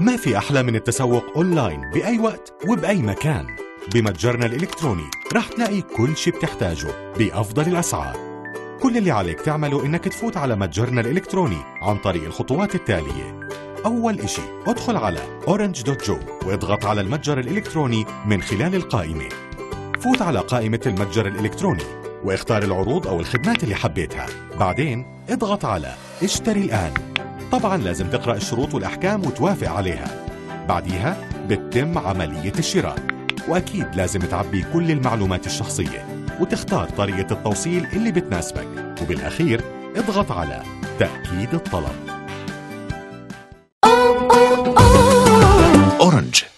ما في أحلى من التسوق أونلاين بأي وقت وبأي مكان. بمتجرنا الإلكتروني رح تلاقي كل شي بتحتاجه بأفضل الأسعار. كل اللي عليك تعمله إنك تفوت على متجرنا الإلكتروني عن طريق الخطوات التالية. أول إشي ادخل على orange.jo واضغط على المتجر الإلكتروني من خلال القائمة. فوت على قائمة المتجر الإلكتروني واختار العروض أو الخدمات اللي حبيتها. بعدين اضغط على اشتري الآن. طبعا لازم تقرأ الشروط والأحكام وتوافق عليها. بعديها بتتم عملية الشراء، وأكيد لازم تعبي كل المعلومات الشخصية وتختار طريقة التوصيل اللي بتناسبك، وبالأخير اضغط على تأكيد الطلب. أورنج.